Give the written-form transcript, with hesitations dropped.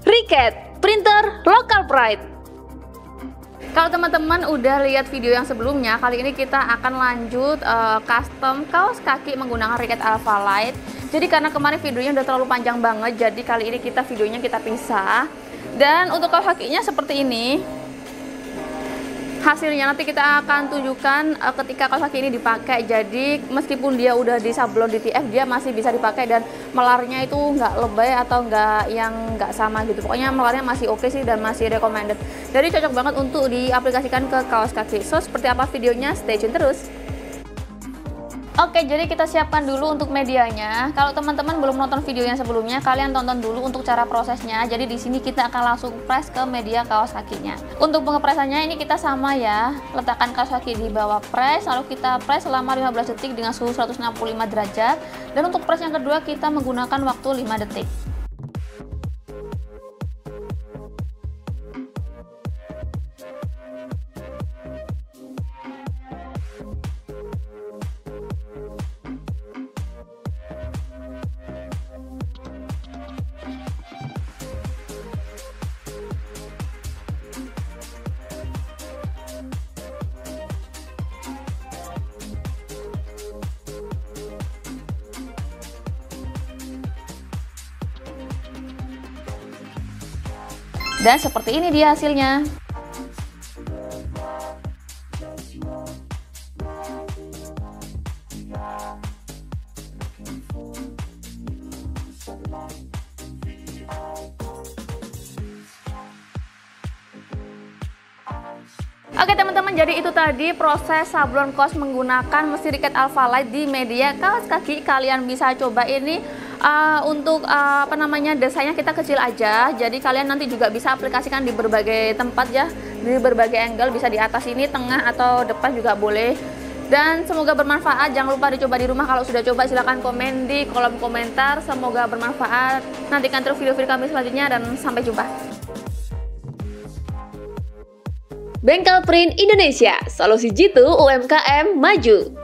Riket, printer local pride. Kalau teman-teman udah lihat video yang sebelumnya, kali ini kita akan lanjut custom kaos kaki menggunakan Riket Alpha Light. Jadi karena kemarin videonya udah terlalu panjang banget, jadi kali ini videonya kita pisah. Dan untuk kaos kakinya seperti ini. Hasilnya nanti kita akan tunjukkan ketika kaos kaki ini dipakai. Jadi meskipun dia udah di sablon DTF, dia masih bisa dipakai dan melarnya itu nggak lebay atau nggak sama gitu. Pokoknya melarnya masih oke sih dan masih recommended. Jadi cocok banget untuk diaplikasikan ke kaos kaki. So seperti apa videonya? Stay tune terus. Oke, jadi kita siapkan dulu untuk medianya. Kalau teman-teman belum nonton video yang sebelumnya, kalian tonton dulu untuk cara prosesnya. Jadi di sini kita akan langsung press ke media kaos kakinya. Untuk pengepresannya ini kita sama ya. Letakkan kaos kaki di bawah press, lalu kita press selama 15 detik dengan suhu 165 derajat. Dan untuk press yang kedua kita menggunakan waktu 5 detik. Dan seperti ini dia hasilnya. Oke teman-teman, jadi itu tadi proses sablon kaos menggunakan mesin Riket Alpha Light di media kaos kaki. Kalian bisa coba ini. Untuk desainnya kita kecil aja, jadi kalian nanti juga bisa aplikasikan di berbagai tempat ya, di berbagai angle, bisa di atas ini, tengah atau depan juga boleh. Dan semoga bermanfaat. Jangan lupa dicoba di rumah. Kalau sudah coba silahkan komen di kolom komentar. Semoga bermanfaat. Nantikan terus video-video kami selanjutnya dan sampai jumpa. Bengkel Print Indonesia, solusi jitu UMKM maju.